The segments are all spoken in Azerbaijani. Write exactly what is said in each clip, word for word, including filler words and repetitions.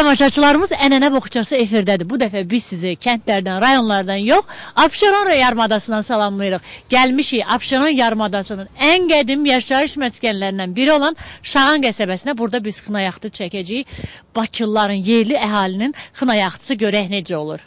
tamaşaçılarımız Ənənə Boğçası efirdədir. Bu dəfə biz sizi kəndlərdən, rayonlardan yox, Abşeron yarımadasından salamlayırıq. Gəlmişik Abşeron yarımadasının ən qədim yaşayış məskənlərindən biri olan Şağan qəsəbəsinə. Burada biz xınayaxtı çəkəcəyik. Bakılıların, yerli əhalinin xınayaxtısı görək necə olur.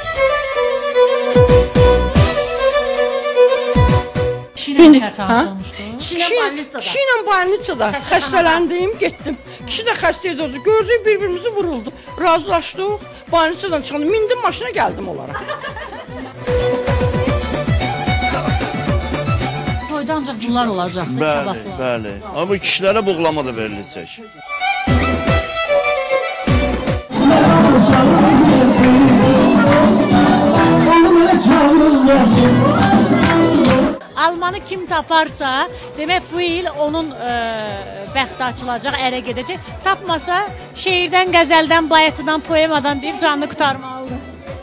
Kişi ilə tanış olmuşdu? Kişi ilə balnitsada xəstələndim, getdim. Kişi də xəstə edirdi, gördük bir-birimizi vuruldu. Razılaşdıq, balnitsadan çıxandım, mindim maşına gəldim onlara. Toyda ancaq bunlar olacaqdı, bəli, bəli. Amma kişilərə buğlama da veriləcək. Almanı kim taparsa, demək bu il onun e, bəxti açılacaq, ərə gedəcək. Tapmasa şeirdən, qəzəldən, bayatıdan, poemadan deyib canını qurtarmalıdır.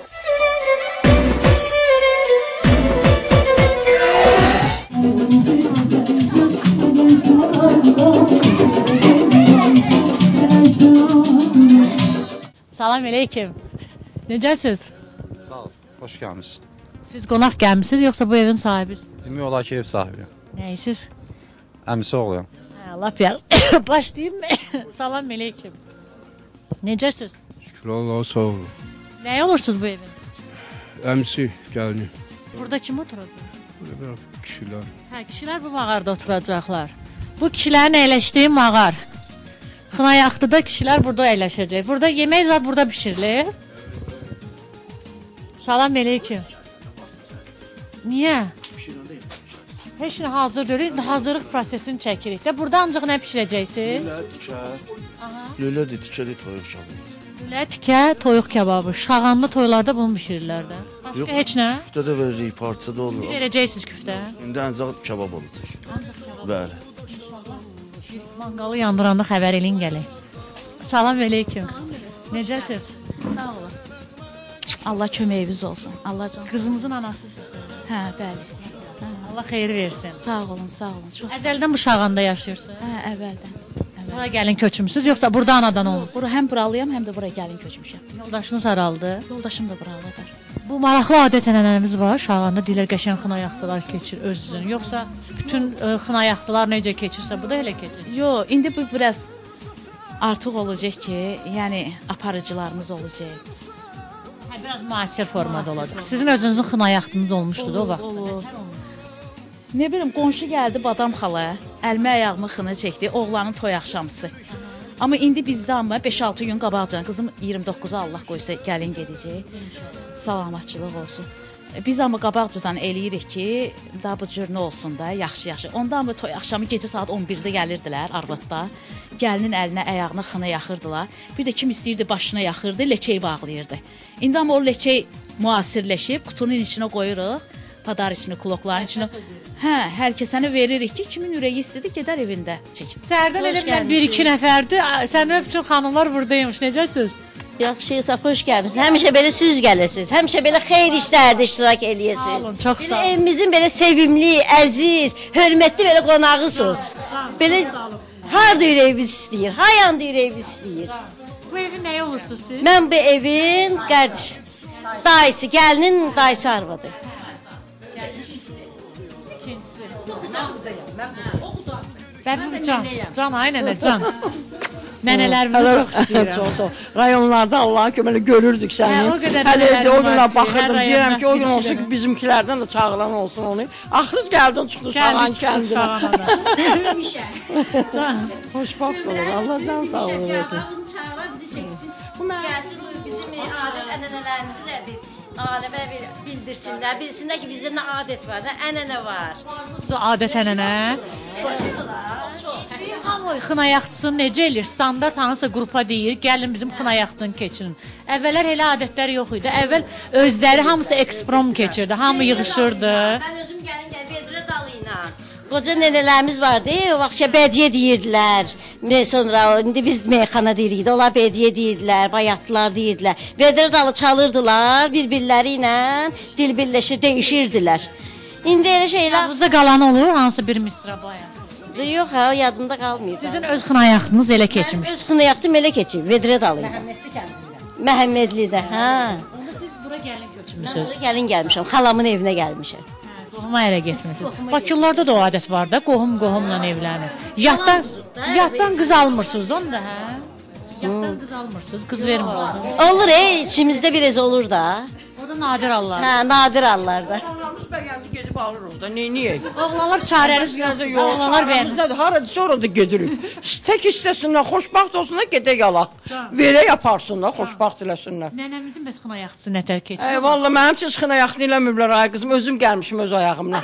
Salam aleyküm. Necəsiz? Sağ ol, hoş gəlmişsiniz. Siz qonaq gəlmişsiniz, yoxsa bu evin sahibisiniz? Demək olar ki, ev sahibiyim. Nəyisiz? Əmisi oğluyam. Hə, lap yəl. Başlayayım mı? Salam aleyküm. Necəsiz? Şükür Allah'a sağ olun. Nəyə olursunuz bu evin? Əmsi gəlinim. Burada kim oturacaq? Burada kişilər. Hə, kişilər bu mağarada oturacaqlar. Bu kişilərin əyləşdiyi mağar. Xınayaxtıda kişilər burada əyləşəcək. Burada yemək zat burada bişirilir. Salam aleyküm. Niyə? Heç nə hazır deyil, hazırlıq prosesini çəkirik də. Burada ancaq nə bişirəcəksiniz? Lülə, tikə, lülə, tikəli toyuq kebabı. Lülə, tikə, toyuq kebabı. Şağanlı toylarda bunu bişirirlər də. Başqa Yox, heç nə? Küftə də veririk, parçada olur. Bir verəcəksiniz küftə? İndi ancaq kebab olacaq. Ancaq kebab. Bəli. Manqalı yandıranda xəbər eləyin gələk. Salam aleyküm. Necəsiz? Sağ olun. Allah köməyiniz olsun. Allah can. Qızımızın anasısınız. Hə, bəli. Allah xeyir versin. Sağ olun, sağ olun. Çox Əzəldən bu Şağanda yaşayırsınız? Hə, əvvəldən. Bura gəlin köçmüsünüz, yoxsa burada anadan olmuş? Bura həm buralıyam, həm də bura gəlin köçmüşəm. Yoldaşınız haraldı? Yoldaşım da buralıdır. Bu maraqlı adət-ənənəmiz var. Şağanda deyirlər qəşəng xınayaxtılar keçir öz-özünü. Yoxsa bütün ə, xınayaxtılar necə keçirsə, bu da elə keçir? Yo, indi bu biraz artıq olacaq ki, yəni aparıcılarımız olacaq. Hə, biraz müasir formada olacaq. Sizin özünüzün xınayaxtınız olmuşdu da o vaxt. Olur. Ne bilim, qonşu gəldi badam xala, əlmə ayağımı xına çəkdi, oğlanın toy axşamısı. Amma indi bizdə amma beş altı gün qabaqcan, qızım iyirmi doqquza Allah qoysa gəlin gedəcək. Salamatçılıq olsun. Biz amma qabaqcadan eləyirik ki, daha bu cür nə olsun da, yaxşı-yaxşı. Onda amma toy axşamı gecə saat on birdə gəlirdilər Arvadda. Gəlinin əlinə, ayağına xına yaxırdılar. Bir də kim istəyirdi başına yaxırdı, leçeyi bağlayırdı. İndi amma o leçey müasirləşib, kutunun içinə qoyuruq, padar içini, kulokların içini. Hə, hər kəsəni veririk ki, kimin ürəyi istədi, gedər evində çəkin. Sərdən elə bilən bir-iki nəfərdir. Sənin bütün xanımlar buradaymış. Necəsiz? Yaxşıysa, xoş gəlmisiniz. Həmişə belə süz gəlirsiniz. Həmişə belə xeyir işlərdə iştirak eləyəsiniz. Sağ olun, çox sağ olun. Evimizin belə sevimli, əziz, hörmətli belə qonağısınız. Belə harda ürəyimiz istəyir, hayanda ürəyimiz istəyir. Bu evin nəyə olursunuz siz? Mən bu evin qardaş, dayısı, gəlinin dayısı arvadı. Bəli, can, can, ay nənə, can. Nənələrimizi çox istəyirəm. Çox sağ ol. Rayonlarda Allah'a köməli görürdük səni. Hə, o qədər Hələ nənələrim o var günə ki, baxırdım, hər deyirəm ki, o gün rayondan olsun ki, bizimkilərdən də çağıran olsun onu. Axırız gəldin, çıxdı Şağan kəndinə. Can, Xoşbaxt olur, Allah can sağ olun versin. Çağırar bizi çəksin. Bu gəlsin, bizim adət ənənələrimizi də bir aləmə bir bildirsinlər, bilsinlər ki, bizdə nə adət var, nə ənənə var. adət ənənə. Hamı xınayaxtısını necə eləyir? Standart hansısa qrupa deyir, gəlin bizim xınayaxtını keçirin. Əvvəllər elə adətlər yox idi. Əvvəl özləri hamısı eksprom keçirdi, hamı yığışırdı. Mən özüm gəlin gəl, vedrə dalı ilə. Qoca nənələrimiz vardı, o vaxt ki, bədiyə deyirdilər. Sonra indi biz meyxana deyirik, onlar bədiyə deyirdilər, bayatlılar deyirdilər. Vedrə dalı çalırdılar, bir-birləri ilə dil birləşir, dəyişirdilər. İndi elə şeylər... Yağızda qalan olur, hansı bir misra bayat? Yox, ha, yadımda qalmayıb. Sizin öz xınayaqınız elə keçmiş. Öz xınayaqdım elə keçib, Vedrə dalıydı. Məhəmmədlidə, hə. Onda siz bura gəlin köçmüsünüz. Bura gəlin gəlmişəm, xalamın evinə gəlmişəm. Qohuma elə getmisiniz. Bakılarda da o adət var da, qohum qohumla evlənir. Yaddan, yaddan qız almırsınız da onda, hə? Yaddan qız almırsınız, qız vermirsiniz. Olur, e, içimizdə biraz olur da. O da nadir hallar. Hə, nadir hallarda. Anamız bəyəndi gedib alırıq da, neyniyək? Oğlanlar çarəniz yoxdur, oğlanlar bəyənir. Bizdə də haradır, sonra da gedirik. Tək istəsinlər, xoşbaxt olsunlar, gedək alaq. Verə yaparsınlar, xoşbaxt eləsinlər. Nənəmizin bəs xınayaqçısı nətər keçir? Ey, valla mənim üçün xına yaxın eləmiblər, ay qızım, özüm gəlmişim öz ayağımla.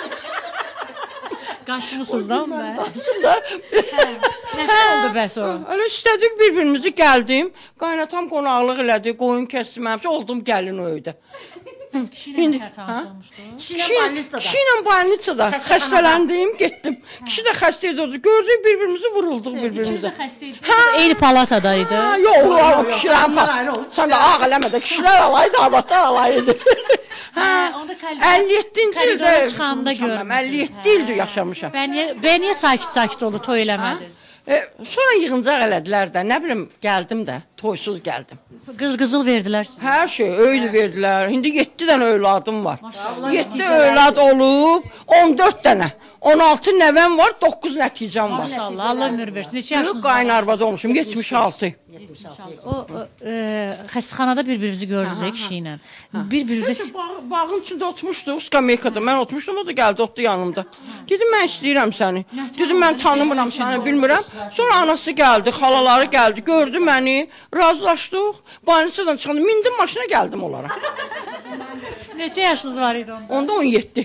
Qaçmısınız da mı? Nətər oldu bəs o? Öyle istədik bir-birimizi, gəldim. Qaynatam qonaqlıq elədi, qoyun kəsdim, mənim üçün oldum gəlin o evdə. Kişi nətər tanış olmuşdu? Kişi ilə balnitsada xəstələndim, getdim. Kişi də xəstə idi, gördük bir-birimizi, vurulduq bir-birimizə. Eyni palatadaydı. Ha, yox, o kişilərin palataydı. Sən də ağ eləmə də, kişilər alaydı, arvadlar alaydı. Hə, onda əlli yeddinci ildə çıxanda görmüşəm. əlli yeddi ildir yaşamışam. Bən niyə sakit-sakit oldu, toy eləmədiniz? E, sonra yığıncaq elədilər də, nə bilim, gəldim də, toysuz gəldim. Qız-qızıl verdilər sizə? Hər şey, öyle verdilər. İndi yeddi dənə övladım var. yeddi övlad olub, on dörd dənə. on altı nəvəm var, doqquz nəticəm var. Maşallah, Allah ömür versin. Neçə yaşınız var? Qaynarvad olmuşum, yetmiş altı. O, e, xəstəxanada bir-birinizi gördünüz kişi ilə. Bir-birinizi... Bağ, bağın içində oturmuşduq, skameykada. Mən oturmuşdum, o da gəldi, oturdu yanımda. Dedim, mən istəyirəm səni. Dedim, mən tanımıram səni, bilmirəm. Sonra anası gəldi, xalaları gəldi, gördü məni, razılaşdıq. Banisiyadan çıxanda, mindim maşına gəldim onlara. Neçə yaşınız var idi onda? Onda on yeddi.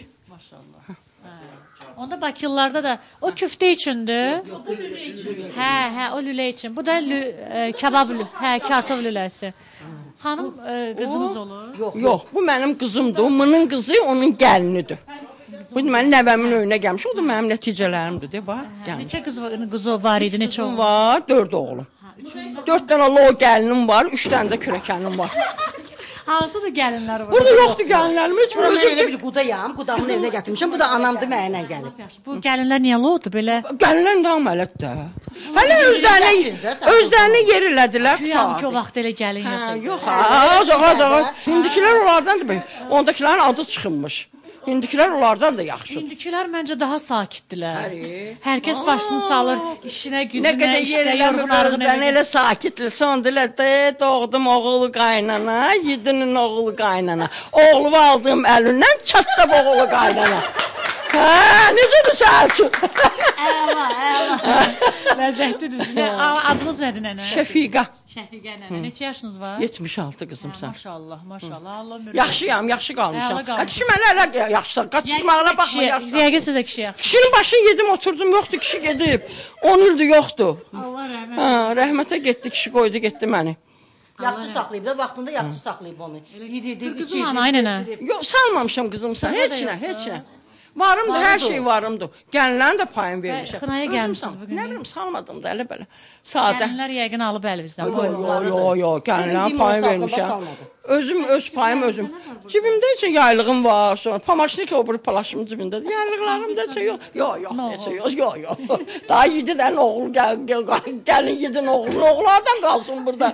Onda Bakılılarda da o küftə üçündür. Bu lülə üçün. Hə, hə, o lülə üçün. Bu da lü, e, kebab lü, hə, kartof lüləsi. Xanım e, qızınız olur? Yox, yox, bu mənim qızımdır. Onun qızı onun gəlinidir. Bu mənim nəvəmin önünə gəlmiş. O da mənim nəticələrimdir, de, bax. Neçə qız qızı var idi, neçə oğlu? Var, dörd oğlum. Dörd dənə lo gəlinim var, üç dənə də kürəkənim var. Hansı da gəlinlər var? Burada yoxdur gəlinlərim, heç Mən elə bir qudayam, qudamın evinə gətirmişəm. Bu da anamdır, mənə gəlib. Bu gəlinlər niyə lodu belə? Gəlinlər də əmələt də. Hələ özlərini, özlərini yer elədilər. Güyam ki, o vaxt elə gəlin yox idi. Yox, az, az, az. İndikilər onlardan da, ondakilərin adı çıxınmış. İndikilər onlardan da yaxşıdır. İndikilər məncə daha sakitdilər. Hər kəs başını salır, işinə, gücünə, işdə yorğun arğın. Nə qədər elə sakitdir. Son dilə də doğdum oğulu qaynana, yedinin oğulu qaynana. Oğlu aldığım əlindən çatdab oğulu qaynana. Hə, necədir səhəlçin? Əla, əla. Ləzzətlidir. Adınız nədir nənə? Şəfiqə. Şəfiqə nənə. Neçə yaşınız var? yetmiş altı qızım sən. Maşallah, maşallah. Allah ömür. Yaxşıyam, yaxşı qalmışam. Əla qalmışam. Kişi mənə elə yaxşı, qaçırmağına baxma yaxşı. Yəqin sizə kişi yaxşı. Kişinin başını yedim, oturdum, yoxdur, kişi gedib. on ildir yoxdur. Allah rəhmət. Hə, rəhmətə getdi, kişi qoydu, getdi məni. Yaxşı saxlayıb da, vaxtında yaxşı saxlayıb onu. Yedirdim, Qızım ana, nənə. Yox, salmamışam qızım sən, heç nə, heç nə. Varımdır, hər şey varımdır. Gəlinlərin də payını vermişəm. Xınaya gəlmişsiniz bugün. Nə bilim, salmadım da elə belə. Sadə. Gəlinlər yəqin alıb əlinizdən. Yox, yox, yox, gəlinlərin payını vermişəm. Özüm, öz payım özüm. Cibimdə üçün yaylığım var, sonra pamaşnik o bir palaşımın cibindədir. Yaylıqlarım da üçün yox, yox, yox, yox, yox, yox. Daha yedi dənə oğul gəlin, yedin oğlun, oğullardan qalsın burada.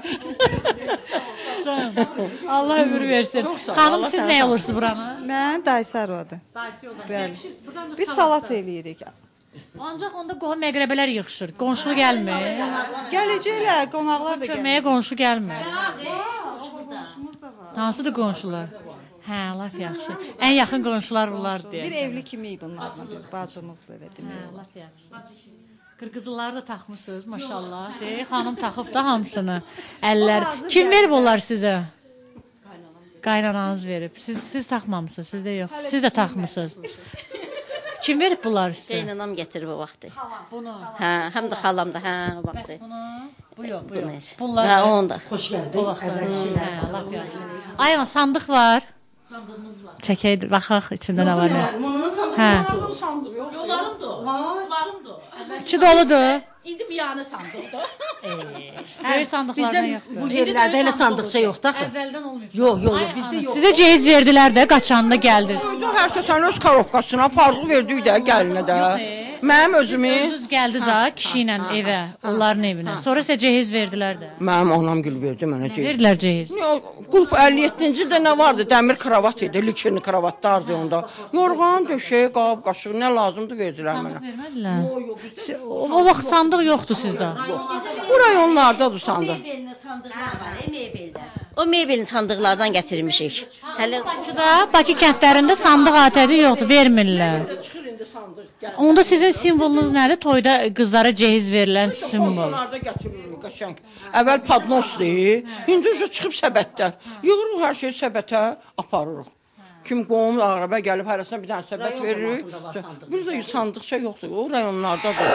Allah ömür versin. Xanım, siz nə olursunuz buranı? Mən dayısı arvadı. Dayısı yolda. Bəli. Biz salat eləyirik. Ancaq onda qohum məqrəbələr yığışır. Qonşu gəlmir. Gələcəklər, qonaqlar da gəlir. Köməyə qonşu gəlmir. Hansıdır qonşular? Hə, laf yaxşı. Ən yaxın qonşular bunlar deyək. Bir evli kimi bunlarla, bacımızdır elə demək. Hə, laf yaxşı. Qırqızları da taxmısınız, maşallah. Deyək, xanım taxıb da hamısını. Əllər. Kim verib onlar sizə? Qaynananız verib. Siz siz taxmamısınız, sizdə yox. Siz də taxmısınız. Kim verib bunları sizə? Qaynanam gətirib o vaxtı. Bunu. Hə, həm də xalam da, hə, o vaxtı. Bəs bunu? Bu yox, bu yox. Bunlar. Hə, onda. Xoş gəldin. Hə, laf yaxşı. Ay, amma sandıq var. Sandığımız var. Çəkək, baxaq içində nə var nə. Hə. Yollarımdır. Yollarımdır. İçi doludur. İndi miyanə sandıqdır. Böyük sandıqlardan yoxdur. Bu yerlərdə elə sandıqça yoxdur axı. Əvvəldən olmayıb. Yox, yox, yox, bizdə yox. Sizə cehiz verdilər də, qaçanda gəldiniz. Hər kəsən öz korobkasına parlıq verdik də gəlinə də. Mənim özümü Özünüz gəldiniz ha kişi ilə evə, onların evinə. Sonra sizə cehiz verdilər də. mənim anam gül verdi mənə cehiz. Verdilər cehiz. Qulp əlli yeddinci ildə nə vardı? Dəmir kravat idi, likirli kravatlardı onda. Yorğan, döşək, qab, qaşıq nə lazımdı verdilər mənə. Vermədilər. O, o vaxt sandıq yoxdur sizdə. Bu rayonlardadır sandıq. Mebelin sandıqlar var, e, mebeldə. O mebelin sandıqlardan gətirmişik. Hələ Bakıda, Bakı kəndlərində sandıq adəti yoxdur, vermirlər. Onda sizin simvolunuz nədir? Toyda qızlara cehiz verilən simvol. Onlarda gətiririk qəşəng. Əvvəl padnosdur, indi uca çıxıb səbətlər. Yığırıq hər şeyi səbətə aparırıq. Kim qohum ağraba gəlib hərəsinə bir dənə səbət veririk. Bizdə sandıqça yoxdur, o rayonlardadır.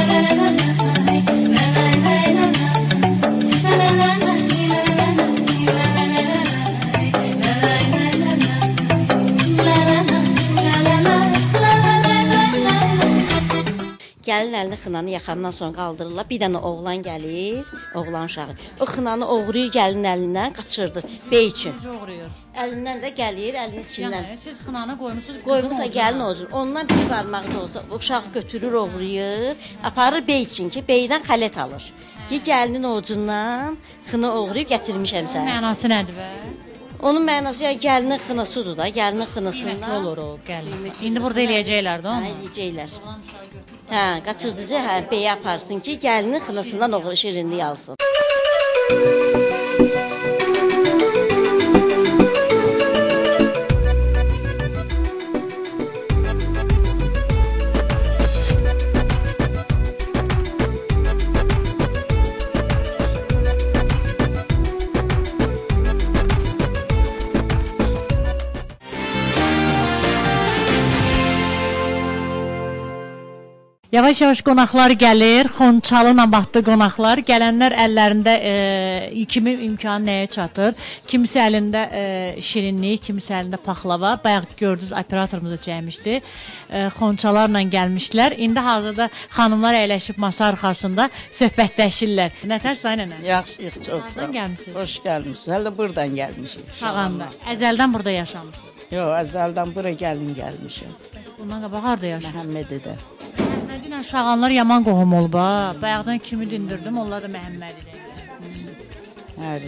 Gəlin əlini xınanı yaxandan sonra qaldırırlar. Bir dənə oğlan gəlir, oğlan uşağı. O xınanı oğruyur gəlin əlindən, qaçırdı bey üçün. Oğruyur. Əlindən də gəlir, əlinin içindən. Yəni siz xınanı qoymusunuz, Qoymusa gəlin oğrur. Ondan bir barmağı da olsa uşağı götürür, oğruyur, aparır bey üçün ki, beydən xələt alır. Ki gəlinin ovucundan xını oğruyub gətirmişəm sənə. Mənası nədir bə? Onun mənası ya gəlinin xınasıdır da, gəlinin xınasından. Qiymətli olur o gəlin. İndi burada eləyəcəklər də onu. Hə, eləyəcəklər. Hə, qaçırdıcı hə, beyi aparsın ki, gəlinin xınasından oğru şirinliyi alsın. Yavaş-yavaş qonaqlar gəlir, Xonçalıla baxdı qonaqlar. Gələnlər əllərində e, kimi imkanı nəyə çatır? Kimisi əlində e, şirinlik, kimisi əlində paxlava. Bayaq gördünüz, operatorumuza çəkmişdi. E, Xonçalarla gəlmişlər. İndi hazırda xanımlar əyləşib masa arxasında söhbətləşirlər. Nətər say nənə? Yaxşıyıq, çox sağ ol. Gəlmisiniz? Xoş gəlmisiniz. Hələ buradan gəlmişik. Şağanda. Əzəldən burada yaşamışsınız. Yox, əzəldən bura gəlin gəlmişəm. Bundan qabaq harda yaşamışsınız? Məhəmmədidə. Məhəmmədiylə Şağanlar yaman qohum olub ha. Bayaqdan kimi dindirdim, onlar da Məhəmmədidir. Həri.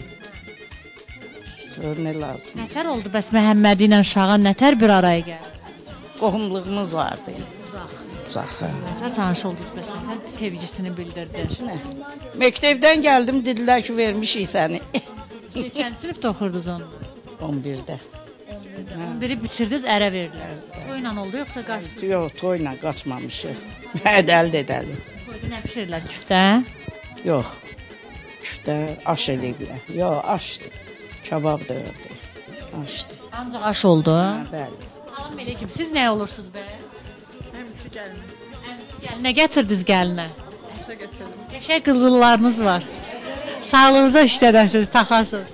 Sonra nə lazım? Nətər oldu bəs Məhəmmədi ilə Şağan nətər bir araya gəldi? Qohumluğumuz vardı. Uzaq. Uzaq. hə. Nətər tanış oldunuz bəs nətər sevgisini bildirdi? Nə? Məktəbdən gəldim, dedilər ki, vermişik səni. Neçənci sinifdə oxurdunuz onu? on birdə. on biri bitirdiniz, ərə verdilər. Toyla oldu yoxsa qaçdı? Yox, toyla qaçmamışıq. Hədəli dədəli. Toyda nə pişirirlər, küftə? Yox. Küftə aş eləyiblər. Yox, aşdı. Kabab da ördü. Aşdı. Ancaq aş oldu. Hə, bəli. Xanım belə kim, siz nə olursunuz bə? Həmisi gəlin. Gəl, nə gətirdiniz gəlinə? Nəsə götürdüm. Qəşəng qızıllarınız var. Sağlığınıza işlədəsiniz, taxasınız.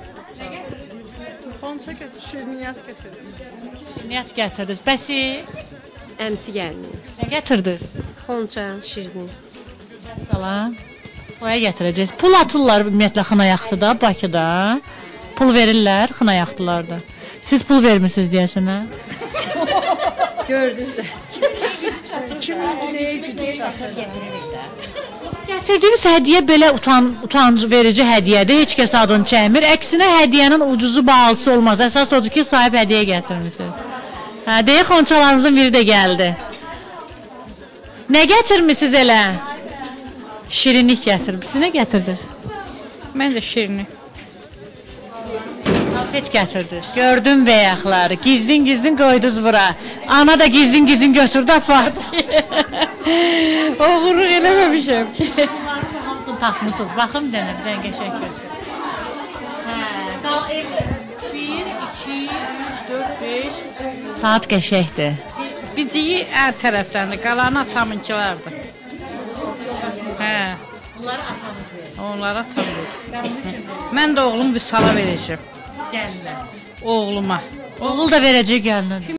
Ponça götür, şirniyyat götürdüm. Niyyət gətirdiniz. Bəsi? Əmsi gəlmir. Nə gətirdiniz? Xonça, şirin. Salam. Toya gətirəcəyiz. Pul atırlar ümumiyyətlə xına yaxtıda, Bakıda. Pul verirlər xına yaxtılarda. Siz pul vermirsiniz deyəsən, hə? Gördünüz də. Kimin nəyə gücü çatır gətiririk də. Gətirdiyiniz hədiyyə belə utan, utancı verici hədiyyədir. Heç kəs adını çəkmir. Əksinə hədiyyənin ucuzu bahalısı olmaz. Əsas odur ki, sahib hədiyyə gətirmisiniz. Hə, deyə xonçalarımızın biri də gəldi. Nə gətirmisiniz elə? Şirinlik gətirmisiniz. Nə gətirdiniz? Mən də şirini. Konfet gətirdiniz. Gördüm bəyəxləri. Gizlin-gizlin qoydunuz bura. Ana da gizlin-gizlin götürdü, apardı ki. Oğurluq eləməmişəm ki. Bunların hamısını taxmısınız. Baxım denə, bir dənə qəşəng götür. Hə, bir, iki, üç, dörd, beş. Saat qəşəkdir. Biciyi ər tərəfdəndir, qalanı atamınkilərdir. Hə. Bunları atamız verir. Onlara atam verir. Mən də oğlum bir sala verəcəm. Gəlirlər. Oğluma. Oğul da verəcək gəlinə.